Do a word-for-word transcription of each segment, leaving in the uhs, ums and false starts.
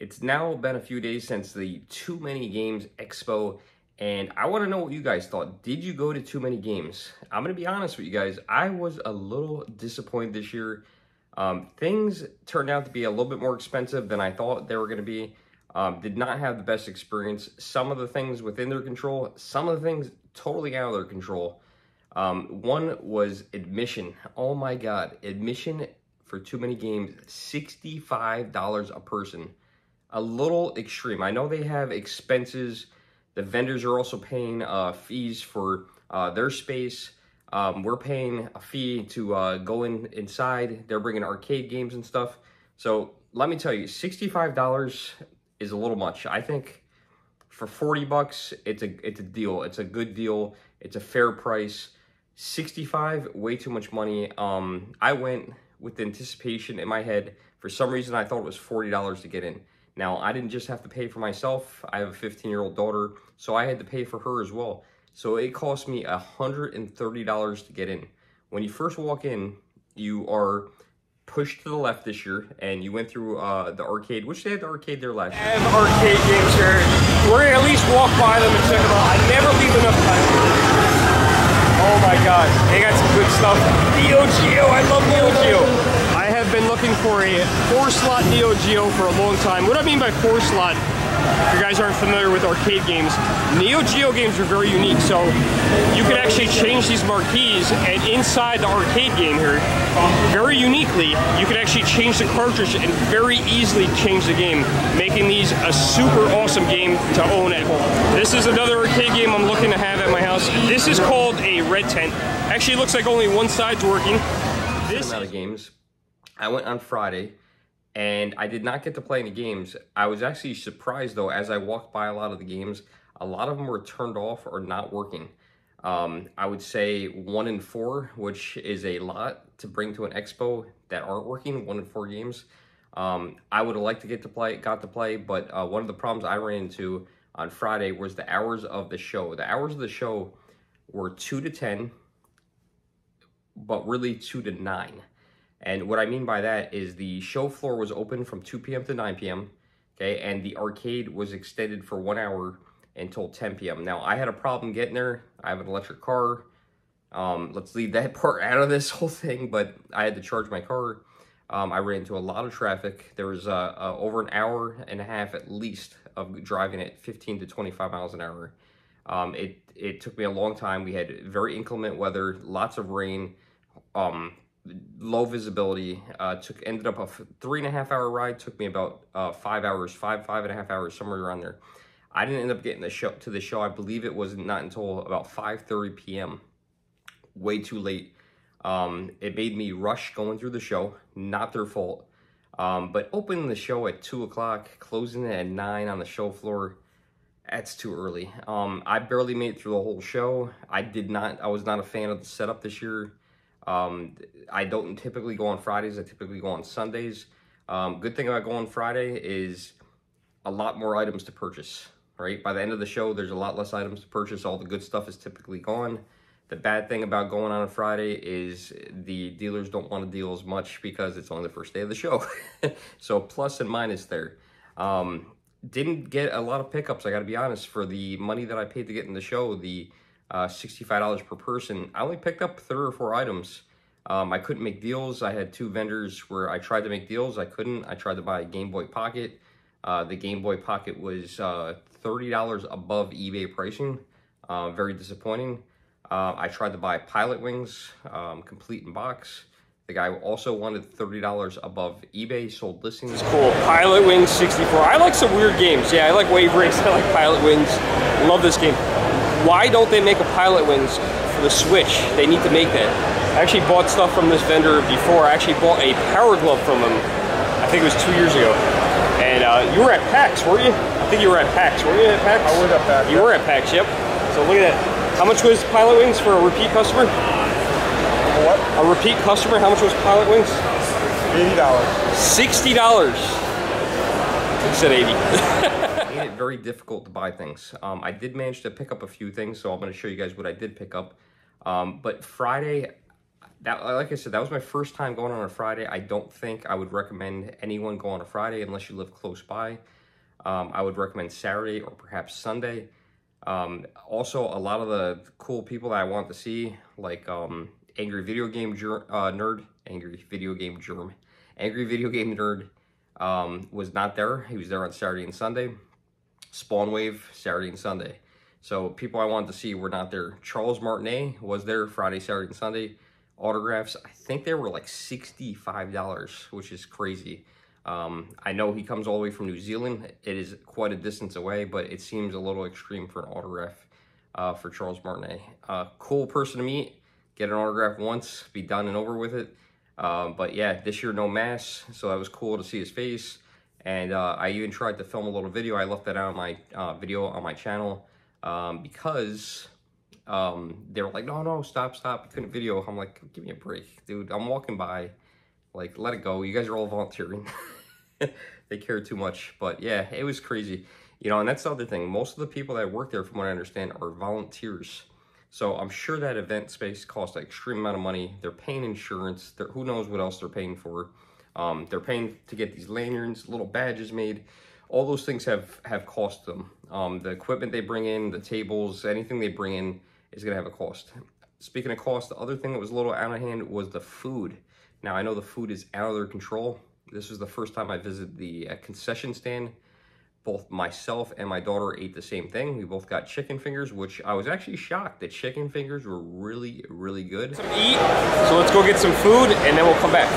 It's now been a few days since the Too Many Games Expo, and I want to know what you guys thought. Did you go to too many games? I'm going to be honest with you guys. I was a little disappointed this year. Um, things turned out to be a little bit more expensive than I thought they were going to be. Um, did not have the best experience. Some of the things within their control, some of the things totally out of their control. Um, one was admission. Oh my God, admission for Too Many Games, sixty-five dollars a person. A little extreme. I know they have expenses. The vendors are also paying uh, fees for uh, their space. Um, we're paying a fee to uh, go in inside. They're bringing arcade games and stuff. So let me tell you, sixty-five dollars is a little much. I think for forty bucks, it's a it's a deal. It's a good deal. It's a fair price. sixty-five, way too much money. Um, I went with anticipation in my head. For some reason, I thought it was forty dollars to get in. Now, I didn't just have to pay for myself. I have a fifteen-year-old daughter, so I had to pay for her as well. So it cost me one hundred thirty dollars to get in. When you first walk in, you are pushed to the left this year, and you went through uh, the arcade, which they had the arcade there last year. They have arcade games here. We're gonna at least walk by them and check them out. I never leave enough time. Oh my God, they got some good stuff. Neo Geo, I love Neo Geo. I have been looking for a four-slot Neo Geo for a long time. What I mean by four-slot, if you guys aren't familiar with arcade games, Neo Geo games are very unique. So you can actually change these marquees, and inside the arcade game here, very uniquely, you can actually change the cartridge and very easily change the game, making these a super awesome game to own at home. This is another arcade game I'm looking to have at my house. This is called a red tent. Actually, it looks like only one side's working. This amount of games. I went on Friday, and I did not get to play any games. I was actually surprised, though, as I walked by a lot of the games, a lot of them were turned off or not working. Um, I would say one in four, which is a lot to bring to an expo that aren't working, one in four games. Um, I would have liked to get to play, got to play, but uh, one of the problems I ran into on Friday was the hours of the show. The hours of the show were two to ten, but really two to nine. And what I mean by that is the show floor was open from two p m to nine p m, okay, and the arcade was extended for one hour until ten p m Now, I had a problem getting there. I have an electric car. Um, let's leave that part out of this whole thing, but I had to charge my car. Um, I ran into a lot of traffic. There was uh, uh, over an hour and a half at least of driving at fifteen to twenty-five miles an hour. Um, it, it took me a long time. We had very inclement weather, lots of rain, um, low visibility. Uh, took ended up a three and a half hour ride. Took me about uh, five hours, five, five and a half hours, somewhere around there. I didn't end up getting the show to the show. I believe it was not until about five thirty p m Way too late. Um, it made me rush going through the show. Not their fault. Um, but opening the show at two o'clock, closing it at nine on the show floor, that's too early. Um, I barely made it through the whole show. I did not. I was not a fan of the setup this year. Um, I don't typically go on Fridays. I typically go on Sundays. Um, good thing about going on Friday is a lot more items to purchase. Right? By the end of the show, there's a lot less items to purchase. All the good stuff is typically gone. The bad thing about going on a Friday is the dealers don't want to deal as much because it's only the first day of the show. So plus and minus there. Um, didn't get a lot of pickups, I got to be honest. For the money that I paid to get in the show, the uh, sixty-five dollars per person, I only picked up three or four items. Um, I couldn't make deals. I had two vendors where I tried to make deals. I couldn't. I tried to buy a Game Boy Pocket. Uh, the Game Boy Pocket was uh, thirty dollars above eBay pricing. Uh, very disappointing. Uh, I tried to buy Pilot Wings, um, complete in box. The guy also wanted thirty dollars above eBay sold listings. It's cool. Pilot Wings sixty-four. I like some weird games. Yeah, I like Wave Race. I like Pilot Wings. Love this game. Why don't they make a Pilot Wings for the Switch? They need to make that. I actually bought stuff from this vendor before. I actually bought a Power Glove from him. I think it was two years ago. And uh, you were at PAX, weren't you? I think you were at PAX. Were you at PAX? I was at PAX. You were at PAX, yep. So look at that. How much was Pilot Wings for a repeat customer? What? A repeat customer, how much was Pilot Wings? eighty dollars. sixty dollars. You said eighty. Made it very difficult to buy things. Um, I did manage to pick up a few things, so I'm going to show you guys what I did pick up. Um, but Friday, that, like I said, that was my first time going on a Friday. I don't think I would recommend anyone go on a Friday unless you live close by. Um, I would recommend Saturday or perhaps Sunday. Um, also, a lot of the cool people that I want to see, like um, Angry Video Game Ger uh, Nerd, Angry Video Game Germ, Angry Video Game Nerd um, was not there. He was there on Saturday and Sunday. Spawnwave, Saturday and Sunday. So people I wanted to see were not there. Charles Martinet was there Friday, Saturday, and Sunday. Autographs, I think they were like sixty-five dollars, which is crazy. Um, I know he comes all the way from New Zealand. It is quite a distance away, but it seems a little extreme for an autograph uh, for Charles Martinet. Uh, cool person to meet. Get an autograph once, be done and over with it. Um, but yeah, this year no mask, so that was cool to see his face. And uh, I even tried to film a little video. I left that out on my uh, video on my channel um, because um, they were like, no, no, stop, stop. I couldn't video. I'm like, give me a break, dude. I'm walking by. Like, let it go. You guys are all volunteering. They care too much. But yeah, it was crazy. You know, and that's the other thing. Most of the people that work there, from what I understand, are volunteers. So I'm sure that event space costs an extreme amount of money. They're paying insurance. They're, who knows what else they're paying for. Um, they're paying to get these lanyards, little badges made. All those things have, have cost them. Um, the equipment they bring in, the tables, anything they bring in is going to have a cost. Speaking of cost, the other thing that was a little out of hand was the food. Now, I know the food is out of their control. This was the first time I visited the uh, concession stand. Both myself and my daughter ate the same thing. We both got chicken fingers, which I was actually shocked. The chicken fingers were really, really good. Some eat, so let's go get some food and then we'll come back.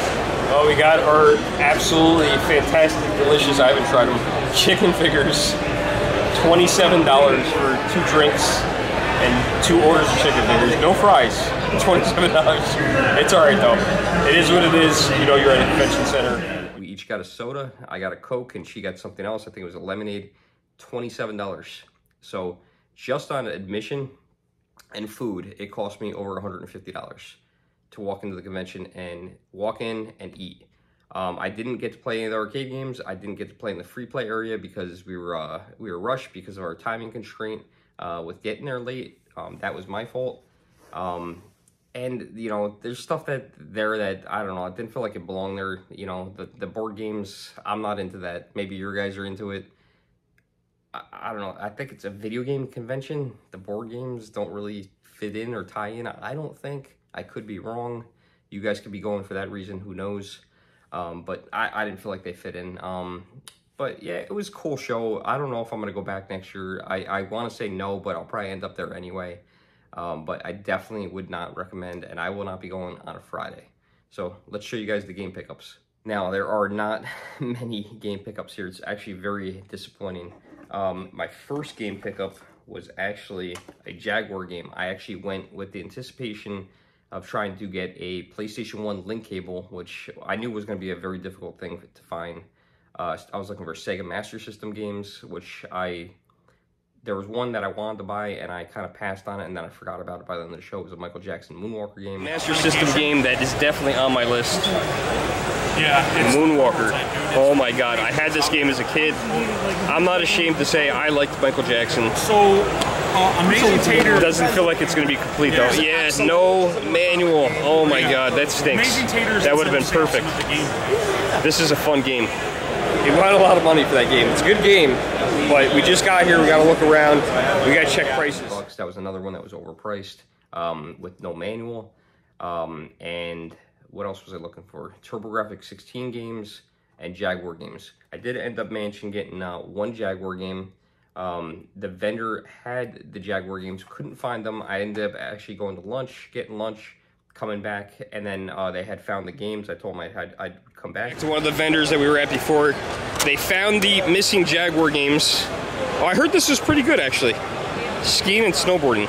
Oh, we got our absolutely fantastic, delicious, I haven't tried them, chicken fingers. twenty-seven dollars for two drinks and two orders of chicken fingers. No fries, twenty-seven dollars. It's all right though. It is what it is. You know, you're at a convention center. We each got a soda. I got a Coke and she got something else. I think it was a lemonade. twenty-seven dollars. So just on admission and food, it cost me over one hundred fifty dollars to walk into the convention and walk in and eat. Um, I didn't get to play any of the arcade games. I didn't get to play in the free play area because we were uh, we were rushed because of our timing constraint uh, with getting there late. Um, that was my fault. Um, and you know, there's stuff that there that I don't know. I didn't feel like it belonged there. You know, the the board games. I'm not into that. Maybe your guys are into it. I, I don't know. I think it's a video game convention. The board games don't really fit in or tie in. I don't think. I could be wrong. You guys could be going for that reason. Who knows? Um, but I, I didn't feel like they fit in. Um, but yeah, it was a cool show. I don't know if I'm going to go back next year. I, I want to say no, but I'll probably end up there anyway. Um, but I definitely would not recommend, and I will not be going on a Friday. So let's show you guys the game pickups. Now, there are not many game pickups here. It's actually very disappointing. Um, my first game pickup was actually a Jaguar game. I actually went with the anticipation of trying to get a PlayStation one link cable, which I knew was going to be a very difficult thing to find. Uh, I was looking for Sega Master System games, which I, there was one that I wanted to buy, and I kind of passed on it, and then I forgot about it by the end of the show. It was a Michael Jackson Moonwalker game. Master System game that is definitely on my list. Yeah. Moonwalker. Oh my god, I had this game as a kid. I'm not ashamed to say I liked Michael Jackson. So, uh, Amazing Tater doesn't feel like it's going to be complete though. Yeah, no manual. Oh my god, that stinks. That would have been perfect. This is a fun game. We want a lot of money for that game. It's a good game, but we just got here. We got to look around. We got to check prices. That was another one that was overpriced um, with no manual. Um, and what else was I looking for? TurboGrafx sixteen games and Jaguar games. I did end up managing getting uh, one Jaguar game. Um, the vendor had the Jaguar games, couldn't find them. I ended up actually going to lunch, getting lunch, coming back, and then uh, they had found the games. I told them I'd, I'd, I'd come back. To one of the vendors that we were at before. They found the missing Jaguar games. Oh, I heard this was pretty good actually. Skiing and snowboarding.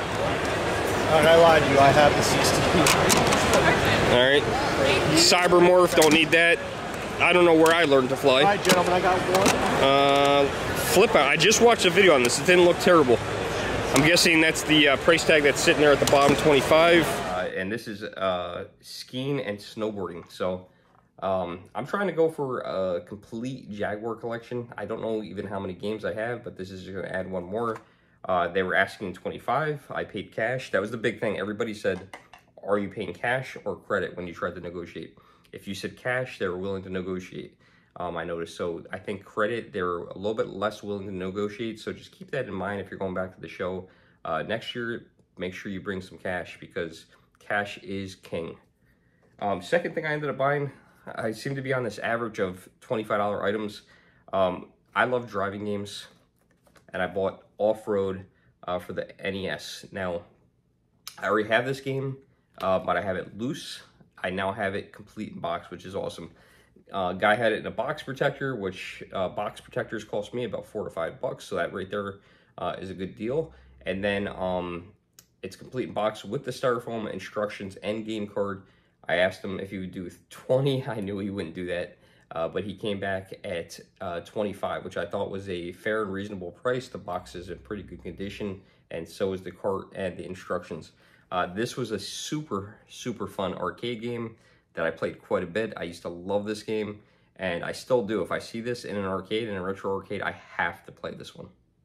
And I lied to you, I have the sixteen. All right. Cybermorph, don't need that. I don't know where I learned to fly. All right, gentlemen, I got one. Uh, flip out. I just watched a video on this. It didn't look terrible. I'm guessing that's the uh, price tag that's sitting there at the bottom, twenty-five. Uh, and this is uh, skiing and snowboarding. So um, I'm trying to go for a complete Jaguar collection. I don't know even how many games I have, but this is going to add one more. Uh, they were asking twenty-five. I paid cash. That was the big thing. Everybody said are you paying cash or credit when you try to negotiate? If you said cash, they were willing to negotiate. Um, I noticed. So I think credit, they're a little bit less willing to negotiate. So just keep that in mind if you're going back to the show. Uh, next year, make sure you bring some cash because cash is king. Um, second thing I ended up buying, I seem to be on this average of twenty-five dollar items. Um, I love driving games, and I bought Off-Road uh, for the N E S. Now, I already have this game, uh, but I have it loose. I now have it complete in box, which is awesome. Uh, guy had it in a box protector, which uh, box protectors cost me about four to five bucks. So that right there uh, is a good deal. And then um, it's complete in box with the styrofoam instructions and game card. I asked him if he would do twenty. I knew he wouldn't do that, uh, but he came back at uh, twenty-five, which I thought was a fair and reasonable price. The box is in pretty good condition, and so is the cart and the instructions. Uh, this was a super, super fun arcade game that I played quite a bit. I used to love this game, and I still do. If I see this in an arcade, in a retro arcade, I have to play this one.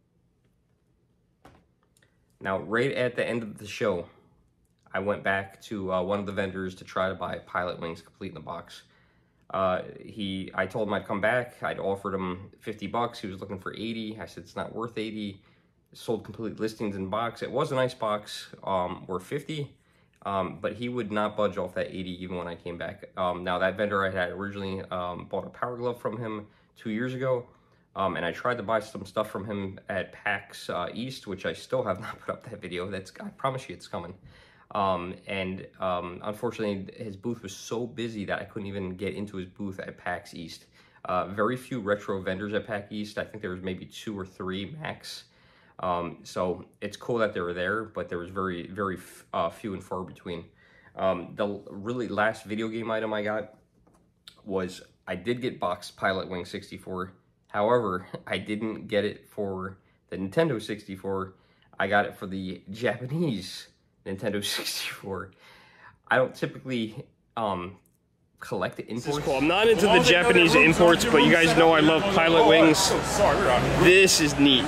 Now, right at the end of the show, I went back to uh, one of the vendors to try to buy Pilot Wings complete in the box. Uh, he, I told him I'd come back. I'd offered him fifty bucks. He was looking for eighty. I said, it's not worth eighty. Sold complete listings in box. It was a nice box, um, worth fifty. Um, but he would not budge off that eighty even when I came back. Um, now, that vendor I had originally um, bought a Power Glove from him two years ago. Um, and I tried to buy some stuff from him at PAX uh, East, which I still have not put up that video. That's, I promise you it's coming. Um, and um, unfortunately, his booth was so busy that I couldn't even get into his booth at PAX East. Uh, very few retro vendors at PAX East. I think there was maybe two or three max. Um, so it's cool that they were there, but there was very, very uh, few and far between. Um, the really last video game item I got was, I did get boxed Pilot Wing sixty-four. However, I didn't get it for the Nintendo sixty-four. I got it for the Japanese Nintendo sixty-four. I don't typically um, collect imports. This is cool. I'm not into the Japanese imports, but you guys know I love Pilot Wings. This is neat.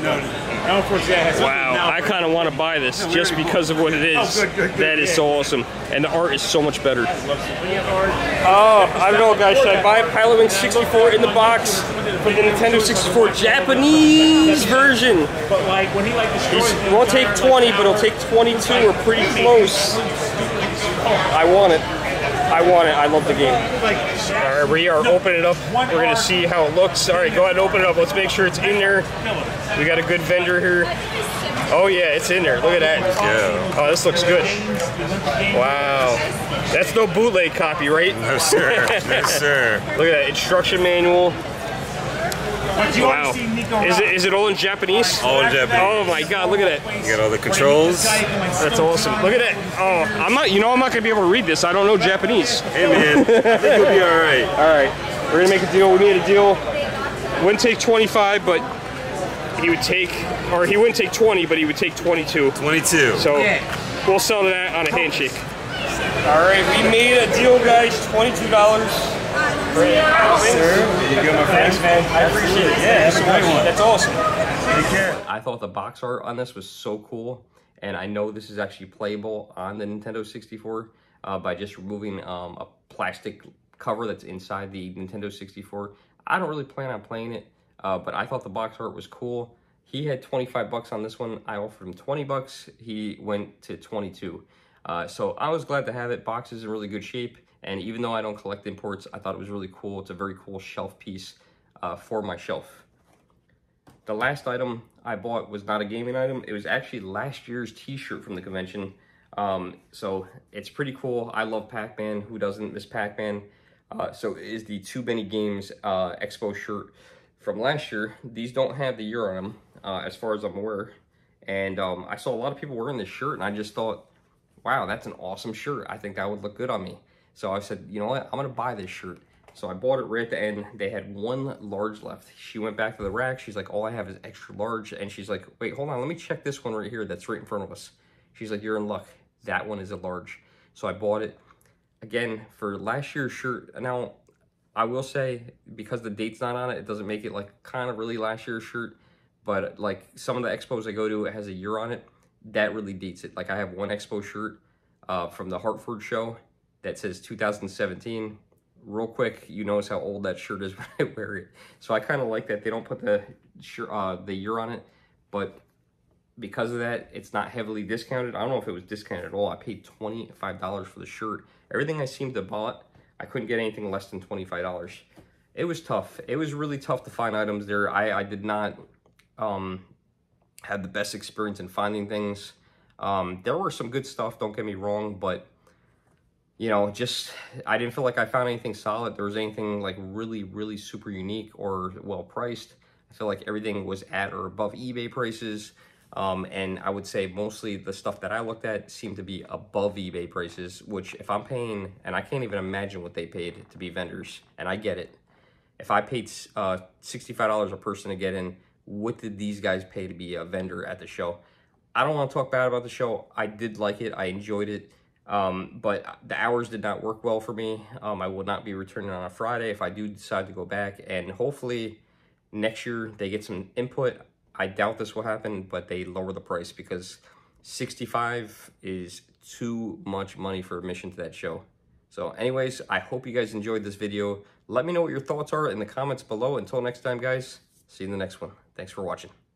Wow, I kind of want to buy this just because of what it is. That is so awesome. And the art is so much better. Oh, I don't know, guys. Should I buy a Pilot Wings sixty-four in the box for the Nintendo sixty-four Japanese version? But like when he like it won't take twenty, but it'll take twenty-two or pretty close. I want it. I want it. I love the game. All right, we are opening it up. We're going to see how it looks. All right, go ahead and open it up. Let's make sure it's in there. We got a good vendor here. Oh, yeah, it's in there. Look at that. Yeah. Oh, this looks good. Wow. That's no bootleg copy, right? No, sir. No, sir. Look at that. Instruction manual. Wow. Is it is it all in Japanese? All in Japanese. Oh my God! Look at that. You got all the controls. That's awesome. Look at that. Oh, I'm not. You know, I'm not gonna be able to read this. I don't know Japanese. Hey man, I think you'll be all right. All right, we're gonna make a deal. We made a deal. Wouldn't take twenty-five, but he would take, or he wouldn't take twenty, but he would take twenty-two. twenty-two. So we'll sell that on a handshake. All right, we made a deal, guys. Twenty-two dollars. Sir, you go, my friends, man. I appreciate it. Yeah, that's, that's awesome. Take care. I thought the box art on this was so cool, and I know this is actually playable on the Nintendo sixty-four uh, by just removing um, a plastic cover that's inside the Nintendo sixty-four. I don't really plan on playing it, uh, but I thought the box art was cool. He had twenty-five bucks on this one. I offered him twenty bucks. He went to twenty-two. Uh, so I was glad to have it. Box is in really good shape. And even though I don't collect imports, I thought it was really cool. It's a very cool shelf piece uh, for my shelf. The last item I bought was not a gaming item. It was actually last year's t-shirt from the convention. Um, so it's pretty cool. I love Pac-Man. Who doesn't miss Pac-Man? Uh, so it is the Too Many Games uh, Expo shirt from last year. These don't have the year on them, uh, as far as I'm aware. And um, I saw a lot of people wearing this shirt, and I just thought, wow, that's an awesome shirt. I think that would look good on me. So I said, you know what, I'm gonna buy this shirt. So I bought it right at the end. They had one large left. She went back to the rack. She's like, all I have is extra large. And she's like, wait, hold on, let me check this one right here that's right in front of us. She's like, you're in luck. That one is a large. So I bought it. Again, for last year's shirt. Now, I will say, because the date's not on it, it doesn't make it like kind of really last year's shirt. But like some of the expos I go to, it has a year on it. That really dates it. Like I have one expo shirt uh, from the Hartford show that says two thousand seventeen. Real quick, you notice how old that shirt is when I wear it. So I kind of like that they don't put the shirt, uh, the year on it, but because of that, it's not heavily discounted. I don't know if it was discounted at all. I paid twenty-five dollars for the shirt. Everything I seemed to bought, I couldn't get anything less than twenty-five dollars. It was tough. It was really tough to find items there. I, I did not um, have the best experience in finding things. Um, there were some good stuff, don't get me wrong, but you know, just, I didn't feel like I found anything solid. There was anything like really, really super unique or well priced. I feel like everything was at or above eBay prices. Um, and I would say mostly the stuff that I looked at seemed to be above eBay prices, which if I'm paying, and I can't even imagine what they paid to be vendors, and I get it. If I paid uh, sixty-five dollars a person to get in, what did these guys pay to be a vendor at the show? I don't want to talk bad about the show. I did like it. I enjoyed it. Um, but the hours did not work well for me. Um, I will not be returning on a Friday if I do decide to go back. And hopefully next year they get some input. I doubt this will happen, but they lower the price because sixty-five is too much money for admission to that show. So anyways, I hope you guys enjoyed this video. Let me know what your thoughts are in the comments below. Until next time, guys, see you in the next one. Thanks for watching.